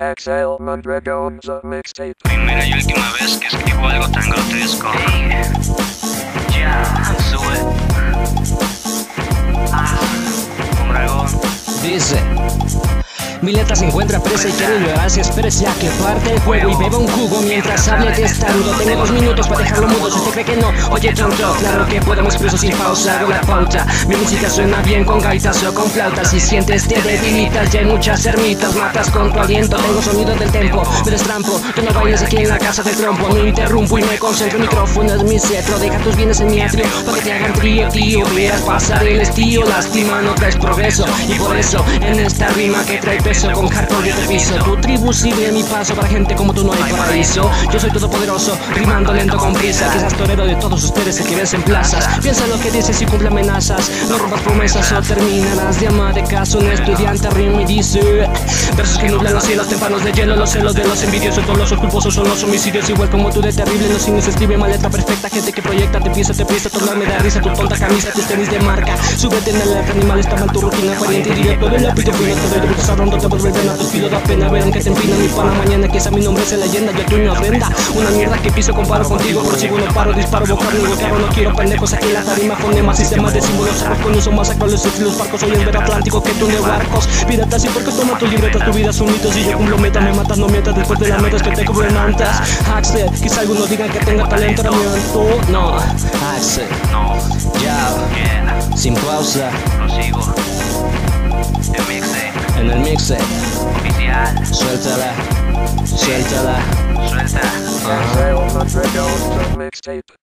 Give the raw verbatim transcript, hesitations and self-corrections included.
Axel Mondragon's mixtape. Primera y última vez que escribo algo tan grotesco. Hey, ya, sube. Ah, Mondragón. Dice: mi letra se encuentra presa y quiero llorar si esperes ya que parte el juego y beba un jugo mientras hable testando. Tengo dos minutos para dejarlo mudo, si usted cree que no, oye tonto, claro que puedo, me expreso sin pausa, hago la pauta. Mi música suena bien con gaitas o con flautas, si sientes te debilitas, ya hay muchas ermitas, matas con tu aliento. Tengo sonido del tempo, me destrampo, tú no bailes aquí en la casa del trompo. No interrumpo y me concentro, el micrófono es mi cetro, deja tus bienes en mi atrio, para que te hagan trío, tío, veas pasar el estío, lástima no traes progreso, y por eso en esta rima que trae peso con hardcore yo te piso. Tu tribu sigue mi paso, para gente como tú no hay paraíso. Yo soy todopoderoso, rimando lento con prisa. Quizás torero de todos ustedes el que ves en plazas. Piensa lo que dices y cumple amenazas. No rompas promesas o terminarás de ama de caso. Un estudiante rima y dice versos que nublan los cielos, tempanos de hielo. Los celos de los envidiosos, todos los culposos son los homicidios. Igual como tú de terrible, no signos escribe mal letra perfecta. Gente que proyecta, te piensa, te piensa, todo me da risa. Tu tonta camisa, tus tenis de marca. Súbete en el arca animal, está mal tu rutina. Pariente y directo del lápiz, fino, te doy de putas hablando, te vuelve a tu filo da pena ver aunque te empina mi pana mañana que esa mi nombre es leyenda, yo tú me ofrenda. Una mierda que piso comparo contigo, prosigo no paro, disparo, vocal, no carro, no quiero pendejos aquí la tarima, fonemas, sistemas de símbolos, arroz con uso más actual, los estilos barcos, soy el ver atlántico que tú de barcos, piratas y puercos, toma tus libretas, tu vida son mitos y yo cumplo meta, me matas, no mientas después de las metas que te cubren mantas. Axel, quizá algunos digan que tenga talento, ahora tú, no, Axel, No, ya, yeah, sin pausa, prosigo. El mixtape en el mixtape, oficial. suéltala, suéltala. Suelta. Axel Mondragon's mixtape.